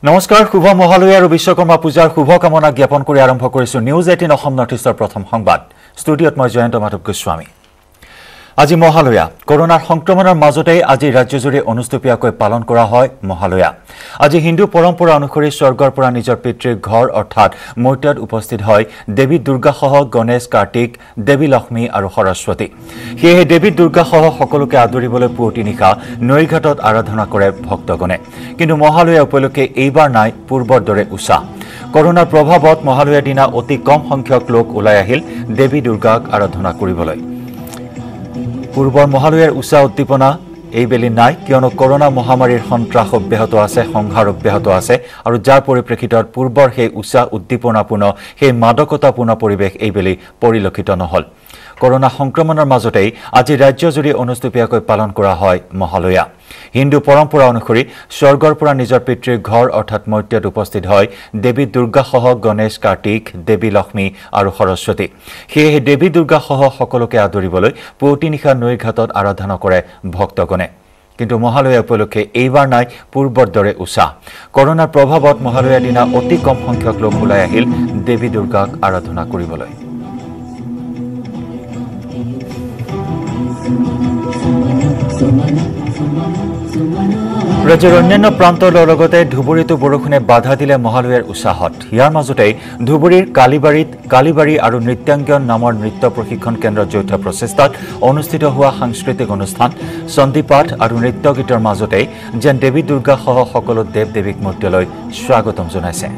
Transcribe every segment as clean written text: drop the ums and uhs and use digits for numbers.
নমস্কাৰ শুভ মহালয়া আৰু বিশ্বকৰ্মা পূজাৰ শুভ কামনা জ্ঞাপন কৰি আৰম্ভ কৰিছো নিউজ 18 অসম নৰ্থ ইষ্টৰ প্ৰথম সংবাদ ষ্টুডিঅত মই জয়ন্ত মাধৱ গোস্বামী আজি মহালয়া কৰোনাৰ সংক্ৰমণৰ মাজতে আজি ৰাজ্যজুৰি অনুষ্ঠিতভাৱে পালন কৰা হয় মহালয়া আজি হিন্দু পৰম্পৰা অনুসৰি স্বৰ্গৰ পৰা নিজৰ পিতৃৰ ঘৰ অৰ্থাৎ মূৰ্তিত উপস্থিত হয় দেৱী দুৰ্গা সহ গণেশ কাৰ্তিক দেৱী লক্ষ্মী আৰু সৰস্বতী সেয়ে দেৱী দুৰ্গা সহ সকলোকে আদৰিবলৈ পুৱতি নিশা নৈঘাটত আৰাধনা কৰে ভক্তগণে কিন্তু মহালয়া উপলক্ষে এইবাৰ নাই পূৰ্বৰ দৰে উৎসাহ কৰোনাৰ প্ৰভাৱত মহালয়াৰ দিনা অতি কম সংখ্যক লোক ওলাই আহিল দেৱী দুৰ্গাক আৰাধনা কৰিবলৈ পূৰ্বৰ মহালয়াৰ উৎসাহ উদ্দীপনা এইবেলি নাই কিয়নো কৰোনা মহামাৰীৰ সন্ত্ৰাস অব্যাহত আছে সংঘাৰ অব্যাহত আছে আৰু যাৰ পৰিপ্ৰেক্ষিতত পূৰ্বৰ সেই উৎসাহ উদ্দীপনাপূৰ্ণ সেই মাদকতাপূৰ্ণ পৰিৱেশ এইবেলি পৰিলক্ষিত নহল কৰোনা সংক্ৰমণৰ মাজতে আজি ৰাজ্যজুৰি অনুষ্ঠিতভাৱে পালন কৰা হয় মহালয়া হিন্দু পৰম্পৰা অনুসৰি স্বৰ্গৰ পৰা নিজৰ পিতৃৰ ঘৰ অৰ্থাৎ মূৰ্তিত উপস্থিত হয় দেৱী দুৰ্গা সহ গণেশ কাৰ্তিক দেৱী লক্ষ্মী আৰু সৰস্বতী সেয়ে দেৱী দুৰ্গা সহ সকলোকে আদৰিবলৈ পুৱতি নিশা নৈঘাটত আৰাধনা কৰে ভক্তগণে কিন্তু মহালয়া উপলক্ষে এইবাৰ নাই পূৰ্বৰ দৰে উৎসাহ কৰোনাৰ প্ৰভাৱত মহালয়াৰ দিনা অতি কম সংখ্যক লোক ওলাই আহিল দেৱী দুৰ্গাক আৰাধনা কৰিবলৈ ৰাজ্যৰ অন্যান্য প্ৰান্তৰ লগতে ধুবুৰীতো বৰষুণে বাধা দিলে মহালয়াৰ উৎসাহত ইয়াৰ মাজতে ধুবুৰীৰ কালিবাৰী আৰু নৃত্যাংগন নামৰ নৃত্য প্ৰশিক্ষণ কেন্দ্ৰৰ যৌথ প্ৰচেষ্টাত অনুষ্ঠিত হোৱা সাংস্কৃতিক অনুষ্ঠান চণ্ডীপাঠ আৰু নৃত্য গীতৰ মাজতে যেন দেৱী দুৰ্গা সহ সকলো দেৱ দেৱীক মূৰ্তিলৈ স্বাগতম জনাইছে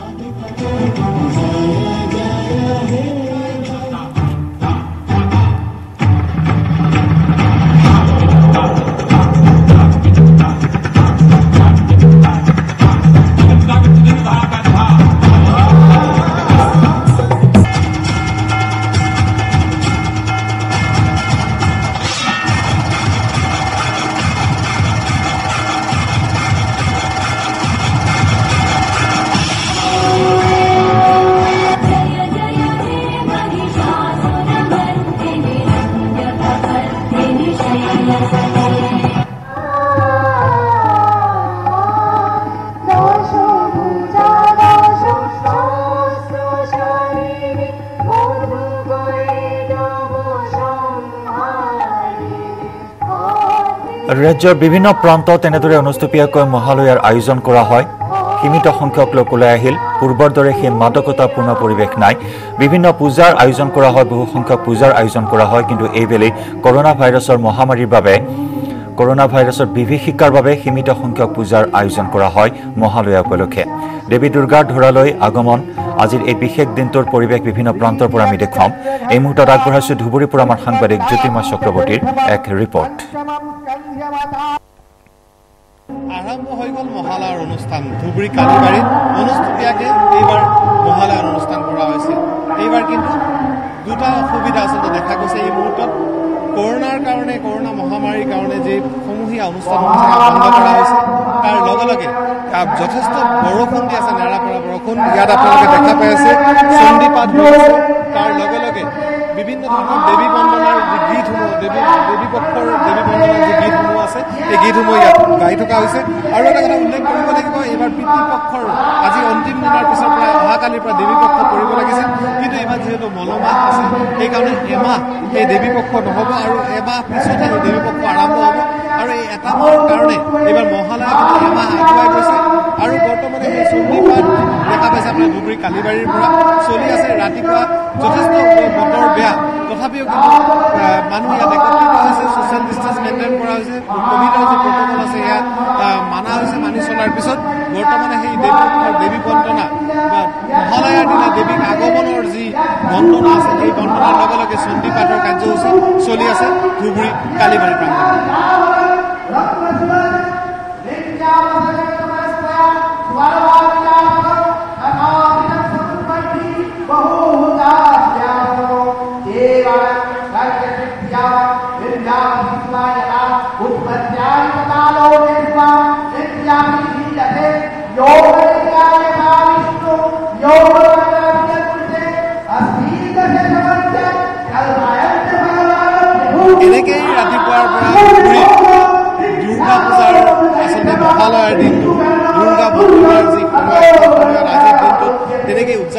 ৰাজ্যৰ বিভিন্ন প্ৰান্তত এনেদৰে অনুষ্ঠিতভাৱে মহালয়াৰ আয়োজন কৰা হয় সীমিত সংখ্যক লোক ওলাই আহিল পূৰ্বৰ দৰে সেই মাদকতাপূৰ্ণ পৰিৱেশ নাই বিভিন্ন পূজাৰ আয়োজন কৰা হয় বহু সংখ্যক পূজাৰ আয়োজন কৰা হয় কিন্তু এইবেলি কৰোনা ভাইৰাছৰ মহামাৰীৰ বাবে কৰোনা ভাইৰাছৰ বিভীষিকাৰ বাবে সীমিত সংখ্যক পূজাৰ আয়োজন কৰা হয় মহালয়া উপলক্ষে দেৱী দুৰ্গাৰ ধৰালৈ আগমন আজিৰ এই বিশেষ দিনটোৰ পৰিৱেশ বিভিন্ন প্ৰান্তৰ পৰা আমি দেখুৱাম এই মুহূৰ্তত আগবঢ়াইছো ধুবুৰীৰ পৰা আমাৰ সাংবাদিক জ্যোতিৰ্ময় চক্ৰৱৰ্তীৰ এক ৰিপৰ্ট আৰম্ভ হৈ গ'ল মহালয়াৰ অনুষ্ঠান ধুবুৰী কালিবাৰীত অনুষ্ঠিতভাৱে এইবাৰ মহালয়াৰ অনুষ্ঠান কৰা হৈছিল এইবাৰ কিন্তু দুটা অসুবিধা আচলতে দেখা গৈছে এই মুহূৰ্তত কৰোনাৰ কাৰণে কৰোনা মহামাৰীৰ কাৰণে যে সমূহীয়া অনুষ্ঠানসমূহ বন্ধ কৰা হৈছে তাৰ লগে লগে যথেষ্ট বৰষুণ দি আছে নেৰাপৰা বৰষুণ ইয়াত আপোনালোকে দেখা পাই আছে চণ্ডীপাঠ হৈ আছে তাৰ লগে লগে বিভিন্ন ধৰণৰ দেৱী বন্দনাৰ যি গীতসমূহ দেৱী পক্ষৰ দেৱী বন্দনাৰ যি গীতসমূহ আছে এই গীতসমূহ ইয়াত গাই থকা হৈছে আৰু এটা কথা উল্লেখ কৰিব লাগিব এইবাৰ পিতৃপক্ষৰ আজি অন্তিম দিনৰ পিছৰ পৰা অহাকালিৰ পৰা দেৱী পক্ষ কৰিব লাগিছিল কিন্তু এইবাৰ যিহেতু মলমাহ আছে সেইকাৰণে এমাহ এই দেৱী পক্ষ নহ'ব আৰু এমাহ পিছতহে এই দেৱী পক্ষ আৰম্ভ হ'ব আৰু এই এটা মাহৰ কাৰণে এইবাৰ মহালয়া কিন্তু এমাহ আগুৱাই গৈছে আৰু বৰ্তমানে এই চণ্ডীপাঠ দেখা পাইছে আপোনাৰ ধুবুৰী কালিবাৰীৰ পৰা চলি আছে ৰাতিপুৱা যথেষ্ট বতৰ বেয়া তথাপিও কিন্তু মানুহ ইয়াত একত্ৰিত হৈছে ছ'চিয়েল ডিষ্টেঞ্চ মেইনটেইন কৰা হৈছে ক'ভিডৰ যি প্ৰট'কল আছে সেয়া মানা হৈছে মানি চলাৰ পিছত বৰ্তমানে সেই দেৱী বন্দনা বা মহালয়াৰ দিনা দেৱীক আগমনৰ যি বন্দনা আছে সেই বন্দনাৰ লগে লগে চণ্ডীপাঠৰ কাৰ্যসূচী চলি আছে ধুবুৰী কালিবাৰী প্ৰাংগণত এনেকেই ৰাতিপুৱাৰ পৰা দুৰ্গা পূজাৰ আচলতে মহালয়াৰ দিনটো দুৰ্গা বন্দনাৰ যি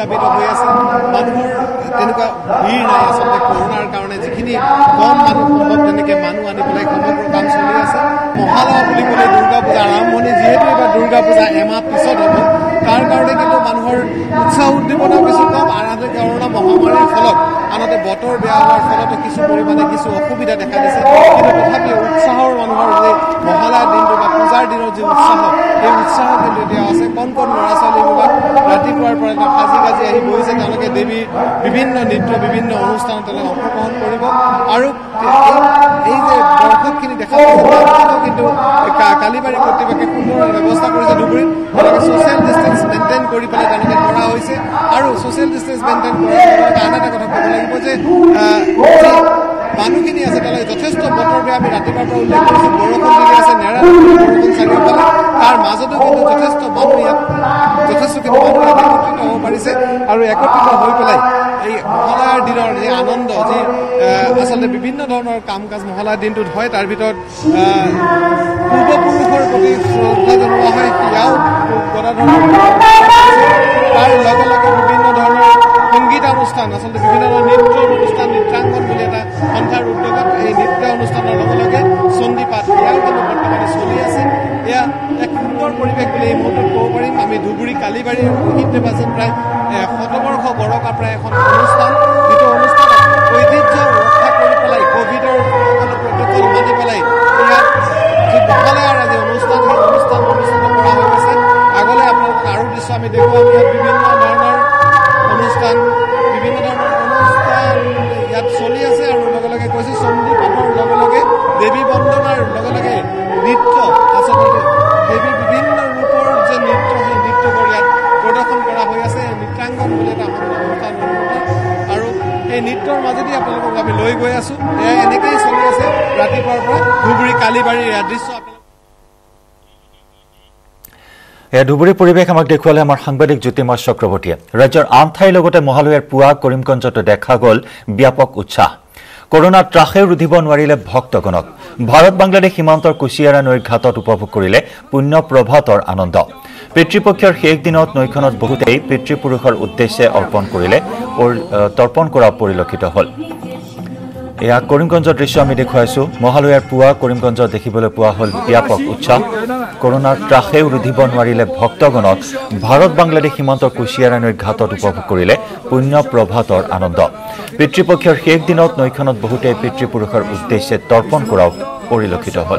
জাপিত হৈ আছে মানুহৰ তেনেকুৱা ভিৰ নাই আচলতে কৰোনাৰ কাৰণে যিখিনি কম মানুহ সম্ভৱ তেনেকৈ মানুহ আনি পেলাই সমগ্ৰ কাম চলি আছে মহালয়া বুলি ক'লে দুৰ্গা পূজাৰ আৰম্ভণি যিহেতু এবাৰ দুৰ্গা পূজা এমাহ পিছত হ'ব তাৰ কাৰণে কিন্তু মানুহৰ উৎসাহ উদ্দীপনাও কিছু কম আনহাতে কৰোনা মহামাৰীৰ ফলত আনহাতে বতৰ বেয়া হোৱাৰ ফলতো কিছু পৰিমাণে কিছু অসুবিধা দেখা দিছে কিন্তু তথাপিও উৎসাহৰ মানুহৰ যে মহালয়াৰ দিনটো বা পূজাৰ দিনৰ যি উৎসাহ সেই উৎসাহ কিন্তু এতিয়া আছে কণ কণ ল'ৰা ছোৱালীবিলাক ৰাতিপুৱাৰ পৰা এটা সাজি কাজি আহি বহিছে তেওঁলোকে দেৱীৰ বিভিন্ন নৃত্য বিভিন্ন অনুষ্ঠানত তেওঁলোকে অংশগ্ৰহণ কৰিব আৰু এই যে দৰ্শকখিনি দেখা পাইছে কিন্তু কালিবাৰী কৰ্তৃপক্ষে সুন্দৰ ব্যৱস্থা কৰিছে ধুবুৰীত তেওঁলোকে ছ'চিয়েল ডিষ্টেঞ্চ মেইনটেইন কৰি পেলাই তেওঁলোকে কৰা হৈছে আৰু ছ'চিয়েল ডিষ্টেঞ্চ মেইনটেইন কৰাৰ লগতে আন এটা কথা ক'ব লাগিব যে মানুহখিনি আছে তেওঁলোকে যথেষ্ট বতৰ বেয়া আমি ৰাতিপুৱাৰ পৰা উল্লেখ কৰিছোঁ বৰষুণ দিলে আছে নেৰা বৰষুণ চাৰিওফালে তাৰ মাজতো কিন্তু যথেষ্ট মানুহ ইয়াত যথেষ্টখিনি মানুহ ইয়াত একত্ৰিত হ'ব পাৰিছে আৰু একত্ৰিত হৈ পেলাই এই মহালয়াৰ দিনৰ যি আনন্দ যি আচলতে বিভিন্ন ধৰণৰ কাম কাজ মহালয়াৰ দিনটোত হয় তাৰ ভিতৰত পূৰ্বপুৰুষৰ প্ৰতি শ্ৰদ্ধা জনোৱা হয় সেয়াও গদাধৰণৰ তাৰ লগে লগে বিভিন্ন ধৰণৰ সংগীতানুষ্ঠান আচলতে বিভিন্ন ধৰণৰ নৃত্য অনুষ্ঠান নৃত্যাংগন বুলি এটা সন্থাৰ উদ্যোগত এই নৃত্য অনুষ্ঠানৰ লগে লগে চণ্ডীপাঠ এয়াও কিন্তু বৰ্তমানে চলি আছে এয়া এক সুন্দৰ পৰিৱেশ বুলি এই মুহূৰ্তত ক'ব পাৰিম আমি ধুবুৰী কালিবাৰী শহীদ বাজেট প্ৰায় শতবৰ্ষ বৰকা প্ৰায় এখন অনুষ্ঠান যিটো অনুষ্ঠানত ঐতিহ্য ৰক্ষা কৰি পেলাই ক'ভিডৰ সকলো প্ৰট'কল মানি পেলাই ইয়াত যি মহালয়াৰ আজি অনুষ্ঠান সেই অনুষ্ঠান অনুষ্ঠিত কৰা হৈ আছে আগলৈ আপোনালোকক আৰু দৃশ্য আমি দেখুৱাম ইয়াত বিভিন্ন ধৰণৰ অনুষ্ঠান ইয়াত চলি আছে আৰু লগে লগে কৈছে চণ্ডীপাঠৰ লগে লগে দেৱী বন্দনাৰ লগে লগে নৃত্য আচলতে দেৱীৰ বিভিন্ন ৰূপৰ যে নৃত্য সেই নৃত্যবোৰ ইয়াত প্ৰদৰ্শন কৰা হৈ আছে নৃত্যাংগন বুলি এটা অনুষ্ঠান আৰু এই নৃত্যৰ মাজেদি আপোনালোকক আমি লৈ গৈ আছো এয়া এনেকেই চলি আছে ৰাতিপুৱাৰ পৰা ধুবুৰী কালিবাৰীৰ এয়া দৃশ্য ধুবুৰীৰ পৰিৱেশ আমাক দেখুৱালে আমাৰ সাংবাদিক জ্যোতিৰ্ময় চক্ৰৱৰ্তীয়ে ৰাজ্যৰ আন ঠাইৰ লগতে মহালয়াৰ পুৱা কৰিমগঞ্জতো দেখা গ'ল ব্যাপক উৎসাহ কৰোনাৰ ত্ৰাসেও ৰুধিব নোৱাৰিলে ভক্তগণক ভাৰত বাংলাদেশ সীমান্তৰ কুশিয়াৰা নৈৰ ঘাটত উপভোগ কৰিলে পুণ্য প্ৰভাতৰ আনন্দ পিতৃপক্ষৰ শেষ দিনত নৈখনত বহুতেই পিতৃপুৰুষৰ উদ্দেশ্যে তৰ্পণ কৰা পৰিলক্ষিত হ'ল এয়া কৰিমগঞ্জৰ দৃশ্য আমি দেখুৱাইছো মহালয়াৰ পুৱা কৰিমগঞ্জত দেখিবলৈ পোৱা হ'ল ব্যাপক উৎসাহ কৰোনাৰ ত্ৰাসেও ৰুধিব নোৱাৰিলে ভক্তগণক ভাৰত বাংলাদেশ সীমান্তৰ কুশিয়াৰা নৈৰ ঘাটত উপভোগ কৰিলে পুণ্য প্ৰভাতৰ আনন্দ পিতৃপক্ষৰ শেষ দিনত নৈখনত বহুতে পিতৃপুৰুষৰ উদ্দেশ্যে তৰ্পণ কৰাও পৰিলক্ষিত হ'ল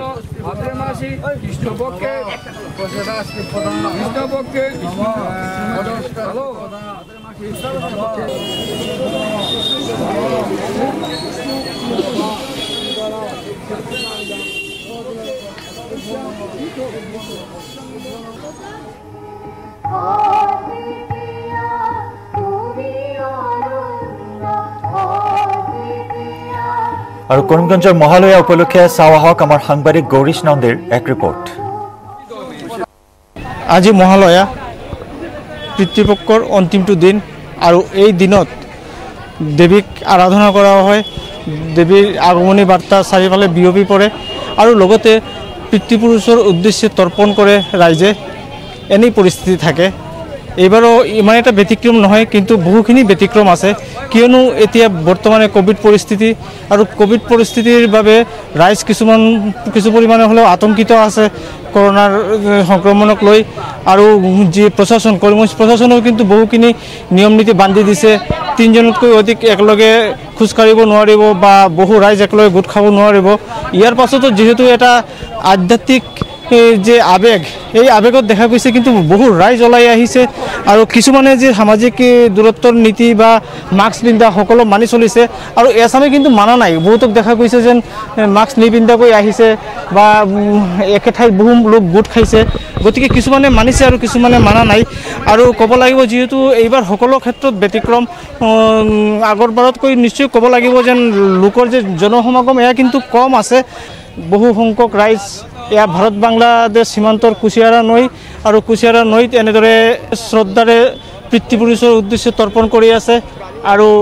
আৰু কৰিমগঞ্জৰ মহালয়া উপলক্ষে চাওঁ আহক আমাৰ সাংবাদিক গৌৰীশ নন্দীৰ এক ৰিপৰ্ট আজি মহালয়া পিতৃপক্ষৰ অন্তিমটো দিন আৰু এই দিনত দেৱীক আৰাধনা কৰা হয় দেৱীৰ আগমনী বাৰ্তা চাৰিওফালে বিয়পি পৰে আৰু লগতে পিতৃপুৰুষৰ উদ্দেশ্যে তৰ্পণ কৰে ৰাইজে এনেই পৰিস্থিতি থাকে এইবাৰো ইমান এটা ব্যতিক্ৰম নহয় কিন্তু বহুখিনি ব্যতিক্ৰম আছে কিয়নো এতিয়া বৰ্তমানে কোভিড পৰিস্থিতি আৰু কোভিড পৰিস্থিতিৰ বাবে ৰাইজ কিছু পৰিমাণে হ'লেও আতংকিত আছে কৰোনাৰ সংক্ৰমণক লৈ আৰু যি প্ৰশাসন কৰিমগঞ্জ প্ৰশাসনেও কিন্তু বহুখিনি নিয়ম নীতি বান্ধি দিছে 3জনতকৈ অধিক একেলগে খোজকাঢ়িব নোৱাৰিব বা বহু ৰাইজ একেলগে গোট খাব নোৱাৰিব ইয়াৰ পাছতো যিহেতু এটা আধ্যাত্মিক যে আবেগ এই আবেগত দেখা গৈছে কিন্তু বহু ৰাইজ ওলাই আহিছে আৰু কিছুমানে যে সামাজিক দূৰত্বৰ নীতি বা মাস্ক পিন্ধা সকলো মানি চলিছে আৰু এছামে কিন্তু মানা নাই বহুতক দেখা গৈছে যেন মাস্ক নিপিন্ধাকৈ আহিছে বা একে ঠাইত বহু লোক গোট খাইছে গতিকে কিছুমানে মানিছে আৰু কিছুমানে মানা নাই আৰু ক'ব লাগিব যিহেতু এইবাৰ সকলো ক্ষেত্ৰত ব্যতিক্ৰম আগৰবাৰতকৈ নিশ্চয় ক'ব লাগিব যেন লোকৰ যে জনসমাগম এয়া কিন্তু কম আছে বহু সংখ্যক ৰাইজ এয়া ভাৰত বাংলাদেশ সীমান্তৰ কুশিয়াৰা নৈ আৰু কুশিয়াৰা নৈত এনেদৰে শ্ৰদ্ধাৰে পিতৃপুৰুষৰ উদ্দেশ্যে তৰ্পণ কৰি আছে আৰু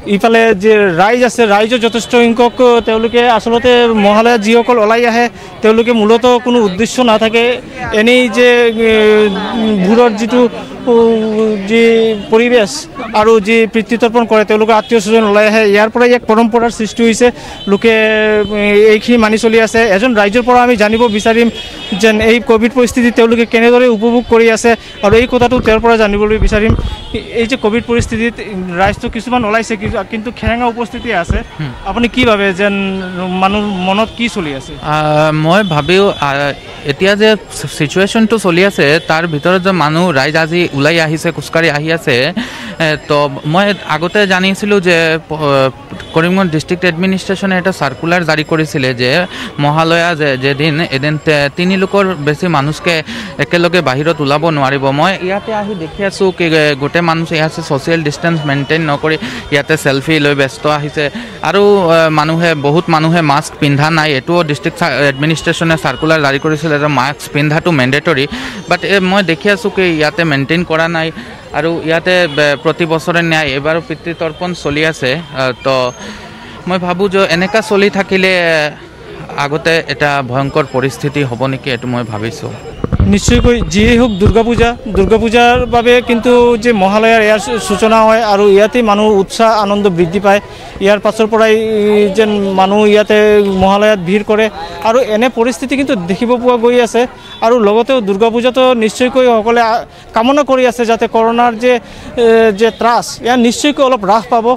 ইফালে যে ৰাইজ আছে ৰাইজৰ যথেষ্ট সংখ্যক তেওঁলোকে আচলতে মহালয়াত যিসকল ওলাই আহে তেওঁলোকে মূলত কোনো উদ্দেশ্য নাথাকে এনেই যে ভোৰৰ যিটো যি পৰিৱেশ আৰু যি পিতৃতৰ্পণ কৰে তেওঁলোকে আত্মীয় স্বজন ওলাই আহে ইয়াৰ পৰাই এক পৰম্পৰাৰ সৃষ্টি হৈছে লোকে এইখিনি মানি চলি আছে এজন ৰাইজৰ পৰা আমি জানিব বিচাৰিম যেন এই কোভিড পৰিস্থিতি তেওঁলোকে কেনেদৰে উপভোগ কৰি আছে আৰু এই কথাটো তেওঁৰ পৰা জানিবলৈ বিচাৰিম এই যে কোভিড পৰিস্থিতিত ৰাইজটো কিছুমান ওলাইছে কিন্তু খেৰেঙা উপস্থিতি আছে আপুনি কি ভাবে যেন মানুহ মনত কি চলি আছে মই ভাবিও এতিয়া যে সিচুৱেশ্যনটো চলি আছে তাৰ ভিতৰত যে মানুহ ৰাইজ আজি ওলাই আহিছে খোজকাঢ়ি আহি আছে তো মই আগতে জানিছিলোঁ যে কৰিমগঞ্জ ডিষ্ট্ৰিক্ট এডমিনিষ্ট্ৰেশ্যনে এটা সাৰ্কুলাৰ জাৰি কৰিছিলে যে মহালয়া এদিন 3 লোকৰ বেছি মানুহকে একেলগে বাহিৰত ওলাব নোৱাৰিব মই ইয়াতে আহি দেখি আছোঁ কি গোটেই মানুহ ইয়াতে ছ'চিয়েল ডিষ্টেঞ্চ মেইনটেইন নকৰি ইয়াতে সেলফি লৈ ব্যস্ত আহিছে আৰু বহুত মানুহে মাস্ক পিন্ধা নাই এটোও ডিষ্ট্ৰিক্ট এডমিনিষ্ট্ৰেশ্যনে সাৰ্কুলাৰ জাৰি কৰিছিলে যে মাস্ক পিন্ধাটো মেণ্ডেটৰী বাট মই দেখি আছোঁ কি ইয়াতে মেইনটেইন কৰা নাই আৰু ইয়াতে প্ৰতি বছৰে ন্যায় এবাৰো পিতৃতৰ্পণ চলি আছে তো মই ভাবোঁ যে এনেকা চলি থাকিলে আগতে এটা ভয়ংকৰ পৰিস্থিতি হ'ব নেকি এইটো মই ভাবিছোঁ নিশ্চয়কৈ যিয়েই হোক দুৰ্গা পূজাৰ বাবে কিন্তু যে মহালয়াৰ ইয়াৰ সূচনা হয় আৰু ইয়াতে মানুহ উৎসাহ আনন্দ বৃদ্ধি পায় ইয়াৰ পাছৰ পৰাই যেন মানুহ ইয়াতে মহালয়াত ভিৰ কৰে আৰু এনে পৰিস্থিতি কিন্তু দেখিব পোৱা গৈ আছে আৰু লগতেও দুৰ্গা পূজাটো নিশ্চয়কৈ সকলে কামনা কৰি আছে যাতে কৰোনাৰ যে ত্ৰাস ইয়াৰ নিশ্চয়কৈ অলপ হ্ৰাস পাব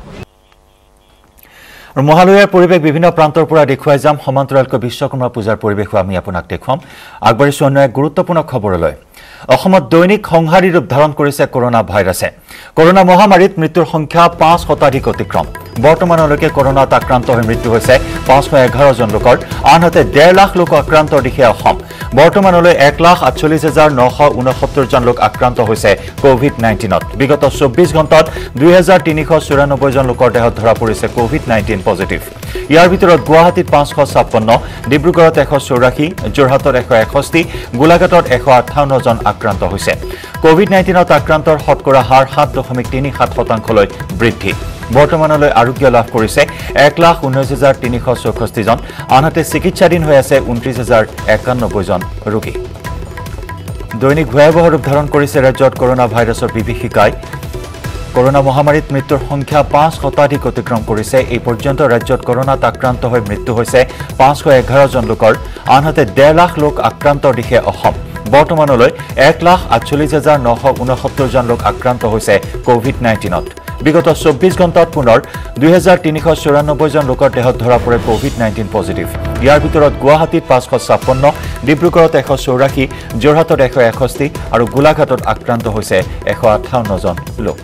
আৰু মহালয়াৰ পৰিৱেশ বিভিন্ন প্ৰান্তৰ পৰা দেখুৱাই যাম সমান্তৰালকৈ বিশ্বকৰ্মা পূজাৰ পৰিৱেশো আমি আপোনাক দেখুৱাম আগবাঢ়িছোঁ অন্য এক গুৰুত্বপূৰ্ণ খবৰলৈ অসমত দৈনিক সংহাৰী ৰূপ ধাৰণ কৰিছে কৰোনা ভাইৰাছে কৰোনা মহামাৰীত মৃত্যুৰ সংখ্যা 5 শতাধিক অতিক্ৰম বৰ্তমানলৈকে কৰোনাত আক্ৰান্ত হৈ মৃত্যু হৈছে 511 জন লোকৰ আনহাতে 1.5 লাখ লোক আক্ৰান্তৰ দিশে অসম বৰ্তমানলৈ 1,48,969 জন লোক আক্ৰান্ত হৈছে কোভিড-19ত বিগত 24 ঘণ্টাত 2,394 জন লোকৰ দেহত ধৰা পৰিছে কোভিড-19 পজিটিভ ইয়াৰ ভিতৰত গুৱাহাটীত 556 ডিব্ৰুগড়ত 184 যোৰহাটত 161 গোলাঘাটত 158 জন আক্ৰান্ত হৈছে কোভিড-19ত আক্ৰান্তৰ শতকৰা হাৰ 7.37% বৃদ্ধি বৰ্তমানলৈ আৰোগ্য লাভ কৰিছে 1,19,364 জন আনহাতে চিকিৎসাধীন হৈ আছে 29,091 জন ৰোগী দৈনিক ভয়াৱহ ৰূপ ধাৰণ কৰিছে ৰাজ্যত কৰোনা ভাইৰাছৰ বিভীষিকাই কৰোনা মহামাৰীত মৃত্যুৰ সংখ্যা 5 শতাধিক অতিক্ৰম কৰিছে এই পৰ্যন্ত ৰাজ্যত কৰোনাত আক্ৰান্ত হৈ মৃত্যু হৈছে 511 জন লোকৰ আনহাতে 1.5 লাখ লোক আক্ৰান্তৰ দিশে অসম বৰ্তমানলৈ 1,48,969 জন লোক আক্ৰান্ত হৈছে কোভিড-19ত বিগত 24 ঘণ্টাত পুনৰ 2,394 জন লোকৰ দেহত ধৰা পৰে কোভিড-19 পজিটিভ ইয়াৰ ভিতৰত গুৱাহাটীত 556 ডিব্ৰুগড়ত 184 যোৰহাটত 161 আৰু গোলাঘাটত আক্ৰান্ত হৈছে 158 জন লোক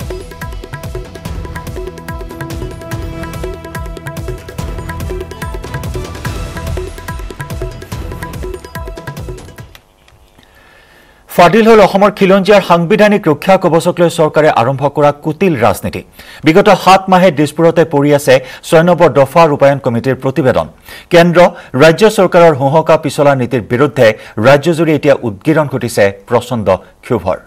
ফাদিল হল অসমৰ খিলঞ্জীয়াৰ সাংবিধানিক ৰক্ষা কবচক লৈ চৰকাৰে আৰম্ভ কৰা কুটিল ৰাজনীতি বিগত 7 মাহে দিছপুৰতে পৰি আছে 6 নম্বৰ দফা ৰূপায়ণ কমিটিৰ প্ৰতিবেদন কেন্দ্ৰ ৰাজ্য চৰকাৰৰ হুহকা পিছলা নীতিৰ বিৰুদ্ধে ৰাজ্যজুৰি এতিয়া উদ্গীৰণ ঘটিছে প্ৰচণ্ড ক্ষোভৰ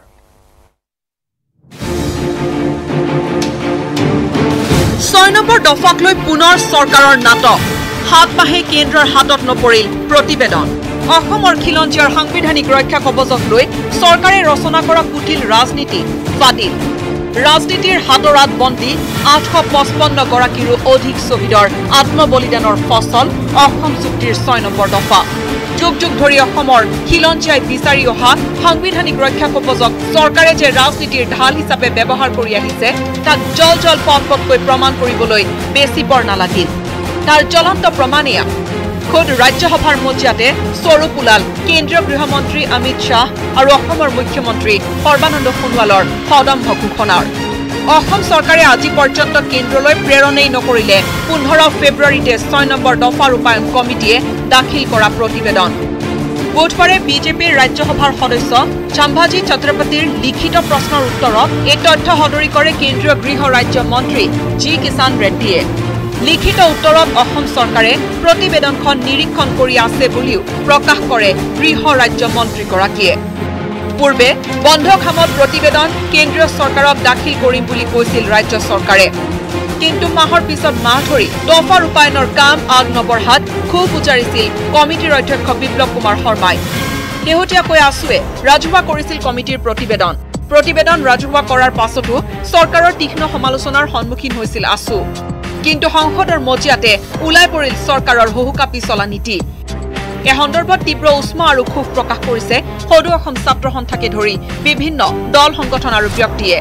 6 নম্বৰ দফাক লৈ পুনৰ চৰকাৰৰ নাটক 7 মাহে কেন্দ্ৰৰ হাতত নপৰিল প্ৰতিবেদন অসমৰ খিলঞ্জীয়াৰ সাংবিধানিক ৰক্ষা কবচক লৈ চৰকাৰে ৰচনা কৰা কুটিল ৰাজনীতি ফাদিল ৰাজনীতিৰ হাতৰাত বন্দী 855 গৰাকীৰো অধিক শ্বহীদৰ আত্মবলিদানৰ ফচল অসম চুক্তিৰ 6 নম্বৰ দফা যুগ যুগ ধৰি অসমৰ খিলঞ্জীয়াই বিচাৰি অহা সাংবিধানিক ৰক্ষা কবচক চৰকাৰে যে ৰাজনীতিৰ ঢাল হিচাপে ব্যৱহাৰ কৰি আহিছে তাক জল পটকৈ প্ৰমাণ কৰিবলৈ বেছি পৰ নালাগিল তাৰ জ্বলন্ত প্ৰমাণেয়া খুদ ৰাজ্যসভাৰ মজিয়াতে স্বৰূপ ওলাল কেন্দ্ৰীয় গৃহমন্ত্ৰী অমিত শ্বাহ আৰু অসমৰ মুখ্যমন্ত্ৰী সৰ্বানন্দ সোণোৱালৰ সদম্ভ ঘোষণাৰ অসম চৰকাৰে আজি পৰ্যন্ত কেন্দ্ৰলৈ প্ৰেৰণেই নকৰিলে 15 ফেব্ৰুৱাৰীতে 6 নম্বৰ দফা ৰূপায়ণ কমিটিয়ে দাখিল কৰা প্ৰতিবেদন বুধবাৰে বিজেপিৰ ৰাজ্যসভাৰ সদস্য সম্ভাজী ছত্ৰপতিৰ লিখিত প্ৰশ্নৰ উত্তৰত এই তথ্য সদৰি কৰে কেন্দ্ৰীয় গৃহ ৰাজ্য মন্ত্ৰী জি কিষাণ ৰেড্ডীয়ে লিখিত উত্তৰত অসম চৰকাৰে প্ৰতিবেদনখন নিৰীক্ষণ কৰি আছে বুলিও প্ৰকাশ কৰে গৃহ ৰাজ্য মন্ত্ৰীগৰাকীয়ে পূৰ্বে বন্ধ খামত প্ৰতিবেদন কেন্দ্ৰীয় চৰকাৰক দাখিল কৰিম বুলি কৈছিল ৰাজ্য চৰকাৰে কিন্তু মাহৰ পিছত মাহ ধৰি দফা ৰূপায়ণৰ কাম আগ নবঢ়াত ক্ষোভ উজাৰিছিল কমিটিৰ অধ্যক্ষ বিপ্লৱ কুমাৰ শৰ্মাই। শেহতীয়াকৈ আছুৱে ৰাজহুৱা কৰিছিল কমিটিৰ প্ৰতিবেদন ৰাজহুৱা কৰাৰ পাছতো চৰকাৰৰ তীক্ষ্ণ সমালোচনাৰ সন্মুখীন হৈছিল আছু। কিন্তু সংসদৰ মজিয়াতে ওলাই পৰিল চৰকাৰৰ হুহুকা পিছলা নীতি। এই সন্দৰ্ভত তীব্ৰ উষ্মা আৰু ক্ষোভ প্ৰকাশ কৰিছে সদৌ অসম ছাত্ৰ সন্থাকে ধৰি বিভিন্ন দল সংগঠন আৰু ব্যক্তিয়ে।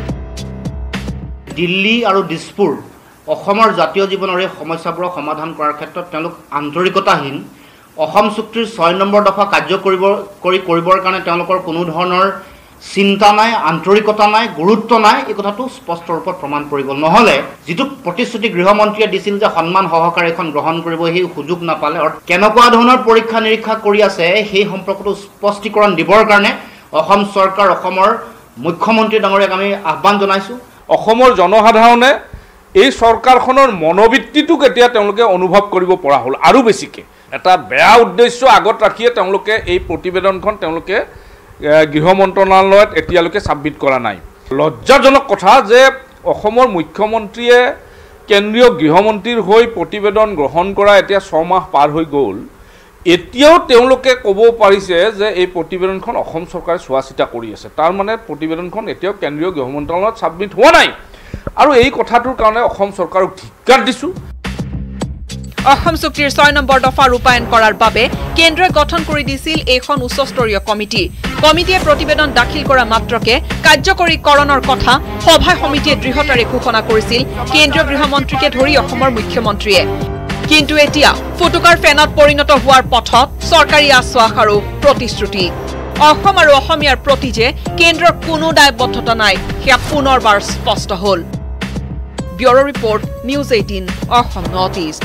দিল্লী আৰু দিছপুৰ অসমৰ জাতীয় জীৱনৰ এই সমস্যাবোৰ সমাধান কৰাৰ ক্ষেত্ৰত তেওঁলোক আন্তৰিকতাহীন। অসম চুক্তিৰ 6 নম্বৰ দফা কাৰ্য কৰিবৰ কাৰণে তেওঁলোকৰ কোনো ধৰণৰ চিন্তা নাই, আন্তৰিকতা নাই, গুৰুত্ব নাই, এই কথাটো স্পষ্ট ৰূপত প্ৰমাণ কৰি গ'ল। নহ'লে যিটো প্ৰতিশ্ৰুতি গৃহমন্ত্ৰীয়ে দিছিল যে সন্মান সহকাৰে এখন গ্ৰহণ কৰিব, সেই সুযোগ নাপালে। আৰু কেনেকুৱা ধৰণৰ পৰীক্ষা নিৰীক্ষা কৰি আছে সেই সম্পৰ্কটো স্পষ্টীকৰণ দিবৰ কাৰণে অসম চৰকাৰ, অসমৰ মুখ্যমন্ত্ৰী ডাঙৰীয়াক আমি আহ্বান জনাইছোঁ। অসমৰ জনসাধাৰণে এই চৰকাৰখনৰ মনোবৃত্তিটোক এতিয়া তেওঁলোকে অনুভৱ কৰিব পৰা হ'ল। আৰু বেছিকৈ এটা বেয়া উদ্দেশ্য আগত ৰাখিয়ে তেওঁলোকে এই প্ৰতিবেদনখন তেওঁলোকে গৃহ মন্ত্ৰণালয়ত এতিয়ালৈকে ছাবমিট কৰা নাই। লজ্জাজনক কথা যে অসমৰ মুখ্যমন্ত্ৰীয়ে কেন্দ্ৰীয় গৃহমন্ত্ৰীৰ হৈ প্ৰতিবেদন গ্ৰহণ কৰা এতিয়া 6 মাহ পাৰ হৈ গ'ল, এতিয়াও তেওঁলোকে ক'ব পাৰিছে যে এই প্ৰতিবেদনখন অসম চৰকাৰে চোৱা চিতা কৰি আছে। তাৰ মানে প্ৰতিবেদনখন এতিয়াও কেন্দ্ৰীয় গৃহ মন্ত্ৰণালয়ত ছাবমিট হোৱা নাই। আৰু এই কথাটোৰ কাৰণে অসম চৰকাৰক ধিক্কাৰ দিছোঁ। অসম চুক্তিৰ 6 নম্বৰ দফা ৰূপায়ণ কৰাৰ বাবে কেন্দ্ৰই গঠন কৰি দিছিল এখন উচ্চস্তৰীয় কমিটি। কমিটিয়ে প্ৰতিবেদন দাখিল কৰা মাত্ৰকে কাৰ্যকৰীকৰণৰ কথা সভা সমিতিয়ে দৃঢ়তাৰে ঘোষণা কৰিছিল কেন্দ্ৰীয় গৃহমন্ত্ৰীকে ধৰি অসমৰ মুখ্যমন্ত্ৰীয়ে। কিন্তু এতিয়া ফুটুকাৰ ফেনত পৰিণত হোৱাৰ পথত চৰকাৰী আশ্বাস আৰু প্ৰতিশ্ৰুতি। অসম আৰু অসমীয়াৰ প্ৰতি যে কেন্দ্ৰৰ কোনো দায়বদ্ধতা নাই সেয়া পুনৰবাৰ স্পষ্ট হ'ল। Bureau' report, news 18 Assam north east.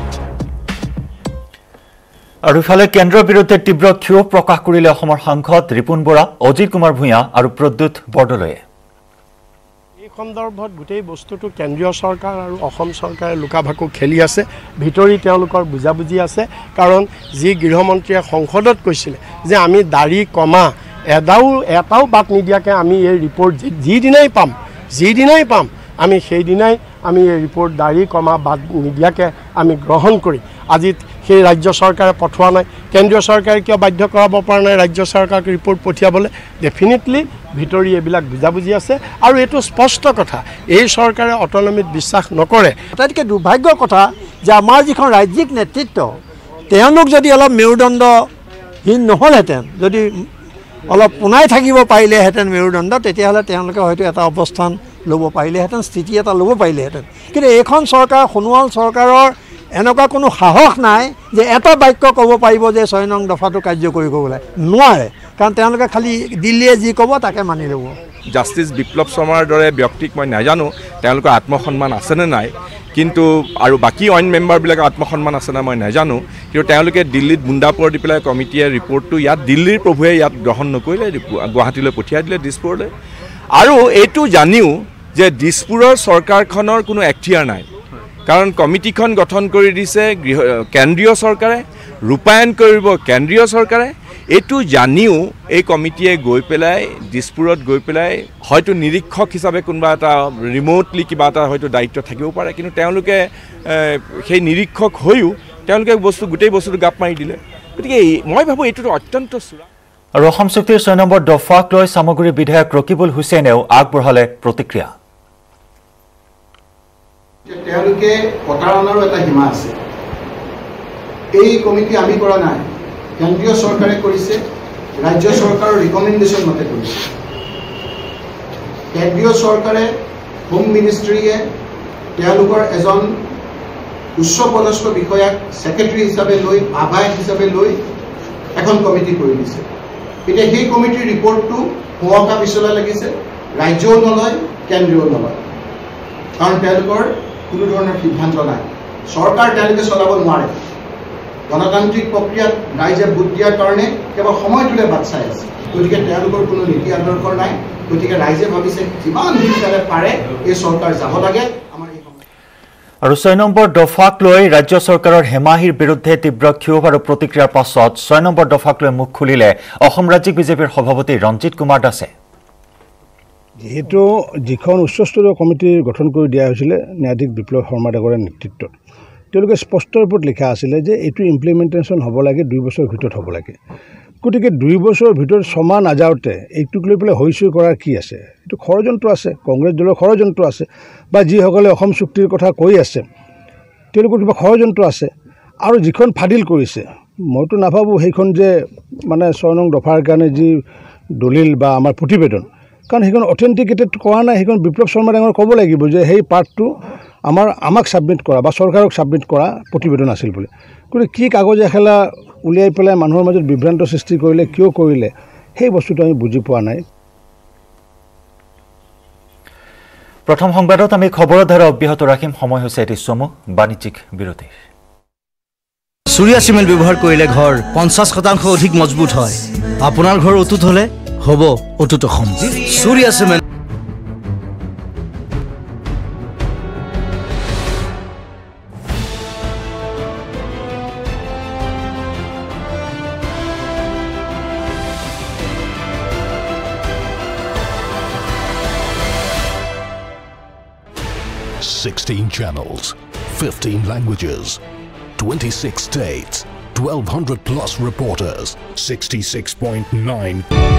আৰু ইফালে কেন্দ্ৰৰ বিৰুদ্ধে তীব্ৰ ক্ষোভ প্ৰকাশ কৰিলে অসমৰ সাংসদ ৰিপুণ বৰা, অজিত কুমাৰ ভূঞা আৰু প্ৰদ্যুৎ বৰদলৈয়ে। এই সন্দৰ্ভত গোটেই বস্তুটো কেন্দ্ৰীয় চৰকাৰ আৰু অসম চৰকাৰে লুকা-ভাকু খেলি আছে। ভিতৰি তেওঁলোকৰ বুজাবুজি আছে। কাৰণ যি গৃহমন্ত্ৰীয়ে সংসদত কৈছিলে যে আমি দাড়ি কমা এটাও বাদ নিদিয়াকৈ আমি এই ৰিপৰ্ট যিদিনাই পাম আমি সেইদিনাই আমি এই ৰিপৰ্ট দাড়ি কমা বাদ নিদিয়াকৈ আমি গ্ৰহণ কৰি আজি সেই ৰাজ্য চৰকাৰে পঠোৱা নাই। কেন্দ্ৰীয় চৰকাৰে কিয় বাধ্য কৰাব পৰা নাই ৰাজ্য চৰকাৰক ৰিপৰ্ট পঠিয়াবলৈ? ডেফিনেটলি ভিতৰি এইবিলাক বুজাবুজি আছে। আৰু এইটো স্পষ্ট কথা, এই চৰকাৰে অটনমিত বিশ্বাস নকৰে। আটাইতকৈ দুৰ্ভাগ্যৰ কথা যে আমাৰ যিখন ৰাজ্যিক নেতৃত্ব তেওঁলোক যদি অলপ মেৰুদণ্ডহীন নহ'লহেঁতেন, যদি অলপ পোনাই থাকিব পাৰিলেহেঁতেন মেৰুদণ্ড, তেতিয়াহ'লে তেওঁলোকে হয়তো এটা অৱস্থান ল'ব পাৰিলেহেঁতেন, স্থিতি এটা ল'ব পাৰিলেহেঁতেন। কিন্তু এইখন চৰকাৰ, সোণোৱাল চৰকাৰৰ এনেকুৱা কোনো সাহস নাই যে এটা বাক্য ক'ব পাৰিব যে 6 নং দফাটো কাৰ্যকৰী কৰিবলৈ নোৱাৰে। কাৰণ তেওঁলোকে খালি দিল্লীয়ে যি ক'ব তাকে মানি ল'ব। জাষ্টিছ বিপ্লৱ শৰ্মাৰ দৰে ব্যক্তিক মই নাজানো তেওঁলোকৰ আত্মসন্মান আছেনে নাই, কিন্তু আৰু বাকী অইন মেম্বাৰবিলাকৰ আত্মসন্মান আছেনে মই নাজানো। কিন্তু তেওঁলোকে দিল্লীত বুন্দাপৰ দি পেলাই কমিটিয়ে ৰিপৰ্টটো ইয়াত দিল্লীৰ প্ৰভুৱে ইয়াত গ্ৰহণ নকৰিলে, গুৱাহাটীলৈ পঠিয়াই দিলে, দিছপুৰলৈ। আৰু এইটো জানিও যে দিছপুৰৰ চৰকাৰখনৰ কোনো এখতিয়াৰ নাই। কাৰণ কমিটিখন গঠন কৰি দিছে কেন্দ্ৰীয় চৰকাৰে, ৰূপায়ণ কৰিব কেন্দ্ৰীয় চৰকাৰে। এইটো জানিও এই কমিটিয়ে গৈ পেলাই দিছপুৰত গৈ পেলাই হয়তো নিৰীক্ষক হিচাপে কোনোবা এটা ৰিম'টলি কিবা এটা হয়তো দায়িত্ব থাকিব পাৰে, কিন্তু তেওঁলোকে সেই নিৰীক্ষক হৈও তেওঁলোকে গোটেই বস্তুটো গাপ মাৰি দিলে। গতিকে মই ভাবোঁ এইটোতো অত্যন্ত চূড়া। আৰু অসম চুক্তিৰ 6 নম্বৰ দফাক লৈ চামগুৰি বিধায়ক ৰকিবুল হুছেইনেও আগবঢ়ালে প্ৰতিক্ৰিয়া। তেওঁলোকে প্ৰতাৰণাৰো এটা সীমা আছে। এই কমিটি আমি কৰা নাই, কেন্দ্ৰীয় চৰকাৰে কৰিছে, ৰাজ্য চৰকাৰৰ ৰিকমেণ্ডেশ্যন মতে কৰিছে। কেন্দ্ৰীয় চৰকাৰে, হোম মিনিষ্ট্ৰীয়ে তেওঁলোকৰ এজন উচ্চপদস্থ বিষয়াক ছেক্ৰেটাৰী হিচাপে লৈ, আহ্বায়ক হিচাপে লৈ এখন কমিটি কৰি দিছে। এতিয়া সেই কমিটিৰ ৰিপৰ্টটো হোৱাকা পিছলৈ লাগিছে, ৰাজ্যও নলয়, কেন্দ্ৰীয় নলয়। কাৰণ তেওঁলোকৰ কোনো ধৰণৰ সিদ্ধান্ত নাই। চৰকাৰ তেওঁলোকে চলাব নোৱাৰে। গণতান্ত্ৰিক প্ৰক্ৰিয়াত ৰাইজে ভোট দিয়াৰ কাৰণে কেৱল সময়টোলৈ বাট চাই আছে। গতিকে তেওঁলোকৰ কোনো নীতি আদৰ্শ নাই। গতিকে ৰাইজে ভাবিছে যিমান সোনকালে পাৰে এই চৰকাৰ যাব লাগে। আৰু 6 নম্বৰ দফাক লৈ ৰাজ্য চৰকাৰৰ হেমাহিৰ বিৰুদ্ধে তীব্ৰ ক্ষোভ আৰু প্ৰতিক্ৰিয়াৰ পাছত 6 নম্বৰ দফাক লৈ মুখ খুলিলে অসম ৰাজ্যিক বিজেপিৰ সভাপতি ৰঞ্জিত কুমাৰ দাসে। যেহেতু যিখন উচ্চস্তৰীয় কমিটি গঠন কৰি দিয়া হৈছিলে ন্যায়াধীশ বিপ্লৱ শৰ্মা ডাঙৰীয়াৰ নেতৃত্বত তেওঁলোকে স্পষ্ট ৰূপত লিখা আছিলে যে এইটো ইমপ্লিমেণ্টেশ্যন হ'ব লাগে 2 বছৰৰ ভিতৰত হ'ব লাগে গতিকে 2 বছৰৰ ভিতৰত ছমাহ নাযাওঁতে এইটোক লৈ পেলাই হৈচৈ কৰাৰ কি আছে এইটো ষড়যন্ত্ৰ আছে কংগ্ৰেছ দলৰ ষড়যন্ত্ৰ আছে বা যিসকলে অসম চুক্তিৰ কথা কৈ আছে তেওঁলোকৰ কিবা ষড়যন্ত্ৰ আছে আৰু যিখন ফাদিল কৰিছে মইতো নাভাবোঁ সেইখন যে মানে 6 নং দফাৰ কাৰণে যি দলিল বা আমাৰ প্ৰতিবেদন কাৰণ সেইখন অথেণ্টিকেটেড কৰা নাই সেইখন বিপ্লৱ শৰ্মা ডাঙৰীয়াই ক'ব লাগিব যে সেই পাৰ্টটো আমাক ছাবমিট কৰা বা চৰকাৰক ছাবমিট কৰা প্ৰতিবেদন আছিল বুলি গতিকে কি কাগজ এখেলা উলিয়াই পেলাই মানুহৰ মাজত বিভ্ৰান্ত সৃষ্টি কৰিলে কিয় কৰিলে সেই বস্তুটো আমি বুজি পোৱা নাই প্ৰথম সংবাদত আমি খবৰৰ ধাৰা অব্যাহত ৰাখিম সময় হৈছে এটি চমু বাণিজ্যিক বিৰতি सूर्या सीमेंट व्यवहार करिले घर 50% अधिक मजबूत হয় আপোনাৰ ঘৰ অটুট হলে হ'ব অটুট Assam Surya cement channels, 15 languages, 26 states, 1,200 plus reporters, 66.9.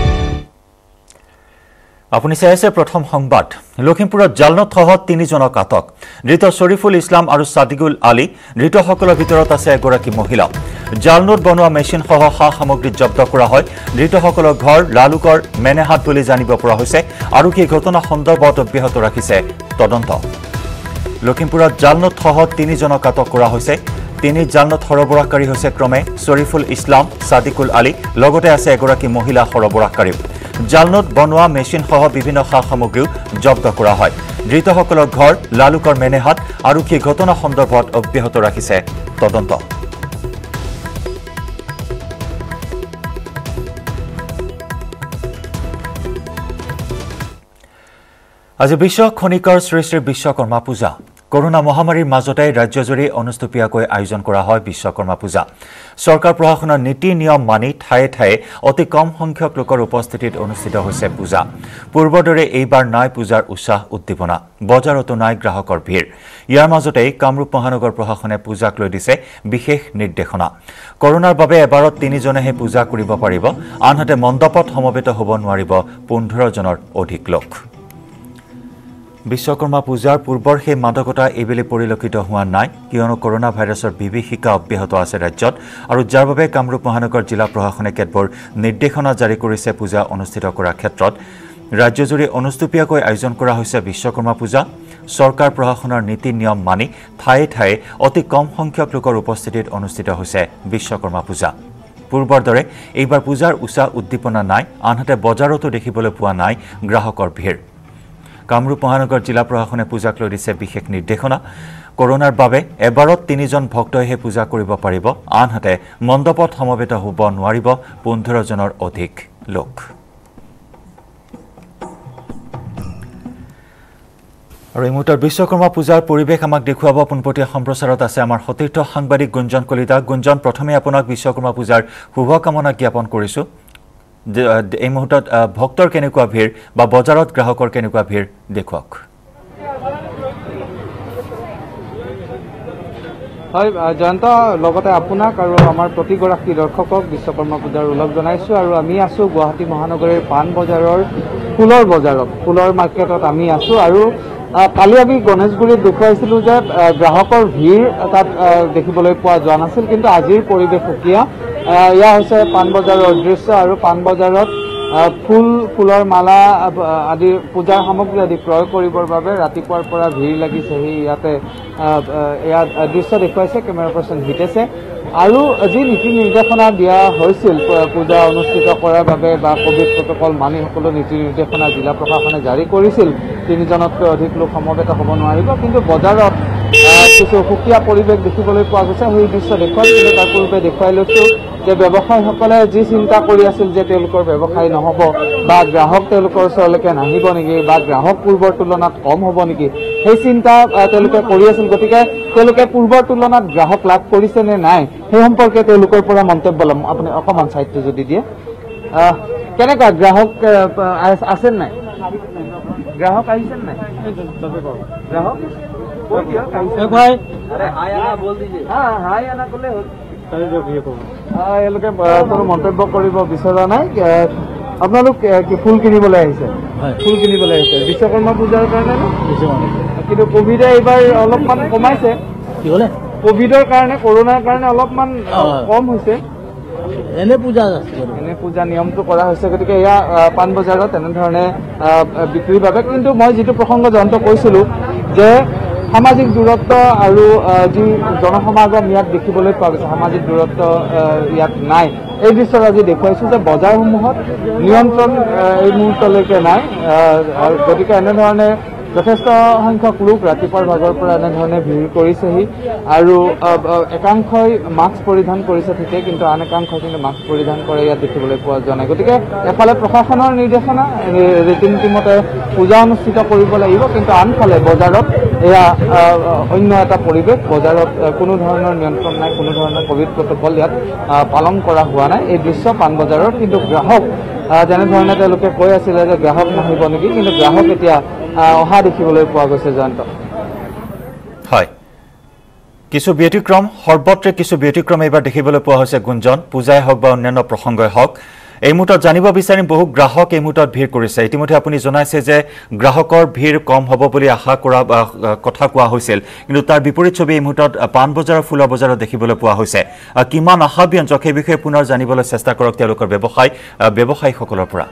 আপুনি চাই আছে প্ৰথম সংবাদ লখিমপুৰত জালনত সহ 3 জনক আটক ধৃত শৰীফুল ইছলাম আৰু সাদিকুল আলী ধৃতসকলৰ ভিতৰত আছে এগৰাকী মহিলা জালনত বনোৱা মেচিন সহ সামগ্ৰী জব্দ কৰা হয় ধৃতসকলৰ ঘৰ লালুকৰ মেনেহাট বুলি জানিব পৰা হৈছে আৰু কি ঘটনা সন্দৰ্ভত অব্যাহত ৰাখিছে তদন্ত লখিমপুৰত জালনত সহ 3 জনক আটক কৰা হৈছে 3 জালনত সৰবৰাহকাৰী হৈছে ক্ৰমে শৰীফুল ইছলাম সাদিকুল আলী লগতে আছে এগৰাকী মহিলা সৰবৰাহকাৰী জালনত বনোৱা মেচিন সহ বিভিন্ন সামগ্ৰীও জব্দ কৰা হয় ধৃতসকলৰ ঘৰ লালুকৰ মেনেহাট আৰু কি ঘটনা সন্দৰ্ভত অব্যাহত ৰাখিছে তদন্ত আজি বিশ্ব খনিকৰ শ্ৰী শ্ৰী বিশ্বকৰ্মা পূজা কৰোনা মহামাৰীৰ মাজতে ৰাজ্যজুৰি অনুষ্ঠিতভাৱে আয়োজন কৰা হয় বিশ্বকৰ্মা পূজা চৰকাৰ প্ৰশাসনৰ নীতি নিয়ম মানি ঠায়ে ঠায়ে অতি কম সংখ্যক লোকৰ উপস্থিতিত অনুষ্ঠিত হৈছে পূজা পূৰ্বদৰে এইবাৰ নাই পূজাৰ উৎসাহ উদ্দীপনা বজাৰতো নাই গ্ৰাহকৰ ভিৰ ইয়াৰ মাজতে কামৰূপ মহানগৰ প্ৰশাসনে পূজাক লৈ দিছে বিশেষ নিৰ্দেশনা কৰোনাৰ বাবে এবাৰত 3 জনেহে পূজা কৰিব পাৰিব আনহাতে মণ্ডপত সমবেত হ'ব নোৱাৰিব 15 জনৰ অধিক লোক বিশ্বকৰ্মা পূজাৰ পূৰ্বৰ সেই মাদকতা এইবেলি পৰিলক্ষিত হোৱা নাই কিয়নো কৰোনা ভাইৰাছৰ বিভীষিকা অব্যাহত আছে ৰাজ্যত আৰু যাৰ বাবে কামৰূপ মহানগৰ জিলা প্ৰশাসনে কেতবোৰ নিৰ্দেশনা জাৰি কৰিছে পূজা অনুষ্ঠিত কৰাৰ ক্ষেত্ৰত ৰাজ্যজুৰি অনুষ্ঠিতভাৱে আয়োজন কৰা হৈছে বিশ্বকৰ্মা পূজা চৰকাৰ প্ৰশাসনৰ নীতি নিয়ম মানি ঠায়ে ঠায়ে অতি কম সংখ্যক লোকৰ উপস্থিতিত অনুষ্ঠিত হৈছে বিশ্বকৰ্মা পূজা পূৰ্বৰ দৰে এইবাৰ পূজাৰ উৎসাহ উদ্দীপনা নাই আনহাতে বজাৰতো দেখিবলৈ পোৱা নাই গ্ৰাহকৰ ভিৰ কামৰূপ মহানগৰ জিলা প্ৰশাসনে পূজাক লৈ দিছে বিশেষ নিৰ্দেশনা কৰোনাৰ বাবে এবাৰত 3 জন ভক্তইহে পূজা কৰিব পাৰিব আনহাতে মণ্ডপত সমবেত হ'ব নোৱাৰিব 15 জনৰ অধিক লোক আৰু এই মুহূৰ্তত বিশ্বকৰ্মা পূজাৰ পৰিৱেশ আমাক দেখুৱাব পোনপটীয়া সম্প্ৰচাৰত আছে আমাৰ সতীৰ্থ সাংবাদিক গুঞ্জন কলিতা গুঞ্জন প্ৰথমে আপোনাক বিশ্বকৰ্মা পূজাৰ শুভকামনা জ্ঞাপন কৰিছো এই মুহূৰ্তত ভক্তৰ কেনেকুৱা ভিৰ বা বজাৰত গ্ৰাহকৰ কেনেকুৱা ভিৰ দেখুৱাওক হয় জয়ন্ত লগতে আপোনাক আৰু আমাৰ প্ৰতিগৰাকী দৰ্শকক বিশ্বকৰ্মা পূজাৰ উলগ জনাইছো আৰু আমি আছো গুৱাহাটী মহানগৰীৰ পাণ বজাৰৰ ফুলৰ বজাৰত ফুলৰ মাৰ্কেটত আমি আছো আৰু কালি আমি গণেশগুৰিত দেখুৱাইছিলো যে গ্ৰাহকৰ ভিৰ তাত দেখিবলৈ পোৱা যোৱা নাছিল কিন্তু আজিৰ পৰিৱেশ সুকীয়া এয়া হৈছে পাণ বজাৰৰ দৃশ্য আৰু পাণ বজাৰত ফুলৰ মালা আদি পূজাৰ সামগ্ৰী আদি ক্ৰয় কৰিবৰ বাবে ৰাতিপুৱাৰ পৰা ভিৰ লাগিছে সেই ইয়াতে এয়া দৃশ্য দেখুৱাইছে কেমেৰা পাৰ্চন হিতেছে আৰু যি নীতি নিৰ্দেশনা দিয়া হৈছিল পূজা অনুষ্ঠিত কৰাৰ বাবে বা কোভিড প্ৰটকল মানি সকলো নীতি নিৰ্দেশনা জিলা প্ৰশাসনে জাৰি কৰিছিল 3 জনতকৈ অধিক লোক সমবেত হ'ব নোৱাৰিব কিন্তু বজাৰত কিছু সুকীয়া পৰিৱেশ দেখিবলৈ পোৱা গৈছে সেই দৃশ্য দেখুৱাই কিন্তু তাৰ পূৰ্বে দেখুৱাই লৈছো যে ব্যৱসায়ীসকলে যি চিন্তা কৰি আছিল যে তেওঁলোকৰ ব্যৱসায় নহ'ব বা গ্ৰাহক তেওঁলোকৰ ওচৰলৈকে নাহিব নেকি বা গ্ৰাহক পূৰ্বৰ তুলনাত কম হ'ব নেকি সেই চিন্তা তেওঁলোকে কৰি আছিল গতিকে তেওঁলোকে পূৰ্বৰ তুলনাত গ্ৰাহক লাভ কৰিছে নে নাই সেই সম্পৰ্কে তেওঁলোকৰ পৰা মন্তব্য ল'ম আপুনি অকণমান চাইটো যদি দিয়ে কেনেকুৱা গ্ৰাহক আছে নাই গ্ৰাহক আহিছে নাই গ্ৰাহক এওঁলোকে কোনো মন্তব্য কৰিব বিচৰা নাই আপোনালোক কি ফুল কিনিবলৈ আহিছে ফুল কিনিবলৈ আহিছে বিশ্বকৰ্মা পূজাৰ কাৰণে কিন্তু কোভিডে এইবাৰ অলপমান কমাইছে কি হ'লে কোভিডৰ কাৰণে কৰোণাৰ কাৰণে অলপমান কম হৈছে এনে পূজা নিয়মটো কৰা হৈছে গতিকে এয়া পাণ বজাৰত এনেধৰণে বিক্ৰীৰ বাবে কিন্তু মই যিটো প্ৰসংগ জয়ন্ত কৈছিলোঁ যে সামাজিক দূৰত্ব আৰু যি জনসমাগম ইয়াত দেখিবলৈ পোৱা গৈছে সামাজিক দূৰত্ব ইয়াত নাই এই দৃশ্যত আজি দেখুৱাইছোঁ যে বজাৰসমূহত নিয়ন্ত্ৰণ এই মুহূৰ্তলৈকে নাই গতিকে এনেধৰণে যথেষ্ট সংখ্যক লোক ৰাতিপুৱাৰ ভাগৰ পৰা এনেধৰণে ভিৰ কৰিছেহি আৰু একাংশই মাস্ক পৰিধান কৰিছে ঠিকেই কিন্তু আন একাংশই কিন্তু মাস্ক পৰিধান কৰে ইয়াত দেখিবলৈ পোৱা যোৱা নাই গতিকে এফালে প্ৰশাসনৰ নিৰ্দেশনা ৰীতি নীতিমতে পূজা অনুষ্ঠিত কৰিব লাগিব কিন্তু আনফালে বজাৰত এয়া অন্য এটা পৰিৱেশ বজাৰত কোনো ধৰণৰ নিয়ন্ত্ৰণ নাই কোনো ধৰণৰ কোভিড প্ৰট'কল ইয়াত পালন কৰা হোৱা নাই এই দৃশ্য পাণ বজাৰত কিন্তু গ্ৰাহক যেনেধৰণে তেওঁলোকে কৈ আছিলে যে গ্ৰাহক নাহিব নেকি কিন্তু গ্ৰাহক এতিয়া অহা দেখিবলৈ পোৱা গৈছে জয়ন্ত হয় কিছু ব্যতিক্ৰম সৰ্বত্ৰে কিছু ব্যতিক্ৰম এইবাৰ দেখিবলৈ পোৱা হৈছে গুঞ্জন পূজাই হওক বা অন্যান্য প্ৰসংগই হওক এই মুহূৰ্তত জানিব বিচাৰিম বহু গ্ৰাহক এই মুহূৰ্তত ভিৰ কৰিছে ইতিমধ্যে আপুনি জনাইছে যে গ্ৰাহকৰ ভিৰ কম হ'ব বুলি আশা কৰা কথা কোৱা হৈছিল কিন্তু তাৰ বিপৰীত ছবি এই মুহূৰ্তত পাণ বজাৰৰ ফুলৰ বজাৰত দেখিবলৈ পোৱা হৈছে কিমান আশাব্যঞ্জক সেই বিষয়ে পুনৰ জানিবলৈ চেষ্টা কৰক তেওঁলোকৰ ব্যৱসায়ীসকলৰ পৰা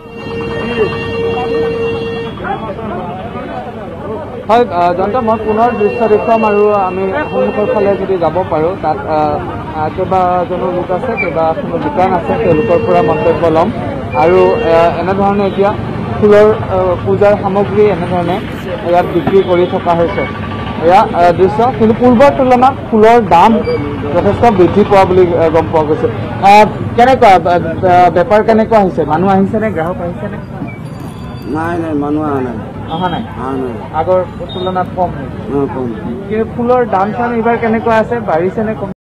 হয় জয়ন্ত মই পুনৰ দৃশ্য দেখুৱাম আৰু আমি সন্মুখৰ ফালে যদি যাব পাৰোঁ তাত কেইবাজনো লোক আছে কেইবাখনো দোকান আছে তেওঁলোকৰ পৰা মন্তব্য ল'ম আৰু এনেধৰণে এতিয়া ফুলৰ পূজাৰ সামগ্ৰী এনেধৰণে ইয়াত বিক্ৰী কৰি থকা হৈছে এয়া দৃশ্য কিন্তু পূৰ্বৰ তুলনাত ফুলৰ দাম যথেষ্ট বৃদ্ধি পোৱা বুলি গম পোৱা গৈছে কেনেকুৱা বেপাৰ কেনেকুৱা হৈছে মানুহ আহিছেনে গ্ৰাহক আহিছেনে নাই মানুহ অহা নাই আগৰ তুলনাত কম কিন্তু ফুলৰ দাম চাম এইবাৰ কেনেকুৱা আছে বাঢ়িছে নে কম